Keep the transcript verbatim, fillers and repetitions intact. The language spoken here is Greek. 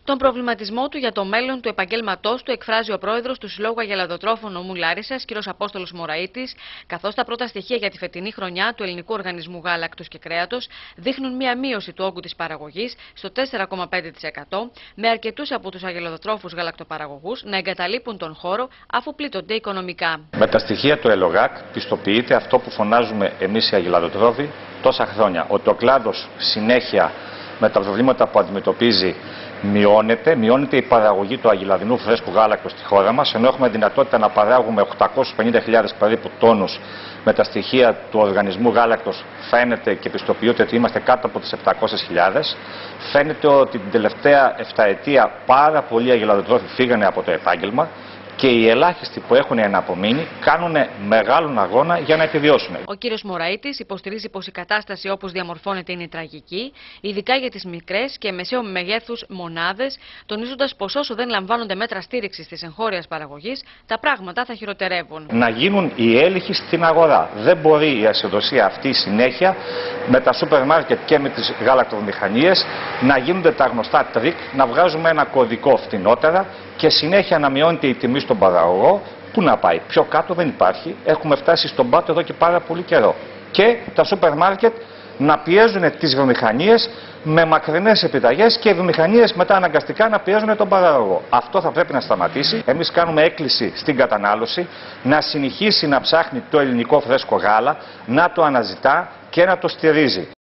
Τον προβληματισμό του για το μέλλον του επαγγέλματός του εκφράζει ο πρόεδρος του Συλλόγου Αγελαδοτρόφων Νομού Λάρισσας, κ. Απόστολος Μωραΐτης, καθώς τα πρώτα στοιχεία για τη φετινή χρονιά του Ελληνικού Οργανισμού Γάλακτος και Κρέατος δείχνουν μία μείωση του όγκου της παραγωγής στο τέσσερα κόμμα πέντε τοις εκατό, με αρκετούς από τους αγελαδοτρόφους γαλακτοπαραγωγούς να εγκαταλείπουν τον χώρο αφού πλήττονται οικονομικά. Με τα στοιχεία του ΕΛΟΓΑΚ πιστοποιείται αυτό που φωνάζουμε εμείς οι αγελαδοτρόφοι τόσα χρόνια, ότι ο κλάδος συνέχεια με τα προβλήματα που αντιμετωπίζει μειώνεται, μειώνεται η παραγωγή του αγελαδινού φρέσκου γάλακτος στη χώρα μας, ενώ έχουμε δυνατότητα να παράγουμε οκτακόσιες πενήντα χιλιάδες περίπου τόνους. Με τα στοιχεία του οργανισμού γάλακτος φαίνεται και πιστοποιείται ότι είμαστε κάτω από τις επτακόσιες χιλιάδες. Φαίνεται ότι την τελευταία επταετία πάρα πολλοί αγελαδοτρόφοι φύγανε από το επάγγελμα και οι ελάχιστοι που έχουν εναπομείνει κάνουν μεγάλον αγώνα για να επιβιώσουν. Ο κύριος Μωραΐτης υποστηρίζει πως η κατάσταση όπως διαμορφώνεται είναι τραγική, ειδικά για τις μικρές και μεσαίου μεγέθους μονάδες, τονίζοντας πως όσο δεν λαμβάνονται μέτρα στήριξης της εγχώριας παραγωγής, τα πράγματα θα χειροτερεύουν. Να γίνουν οι έλεγχοι στην αγορά. Δεν μπορεί η ασυδοσία αυτή συνέχεια με τα σούπερ μάρκετ και με τις γαλακτοβιομηχανίες να γίνονται τα γνωστά τρίκ, να βγάζουμε ένα κωδικό φτηνότερα και συνέχεια να μειώνεται η τιμή στον παραγωγό. Πού να πάει, πιο κάτω δεν υπάρχει. Έχουμε φτάσει στον πάτο εδώ και πάρα πολύ καιρό. Και τα σούπερ μάρκετ να πιέζουν τις βιομηχανίες με μακρινές επιταγές και οι βιομηχανίες μετά αναγκαστικά να πιέζουν τον παραγωγό. Αυτό θα πρέπει να σταματήσει. Εμείς κάνουμε έκκληση στην κατανάλωση να συνεχίσει να ψάχνει το ελληνικό φρέσκο γάλα, να το αναζητά και να το στηρίζει.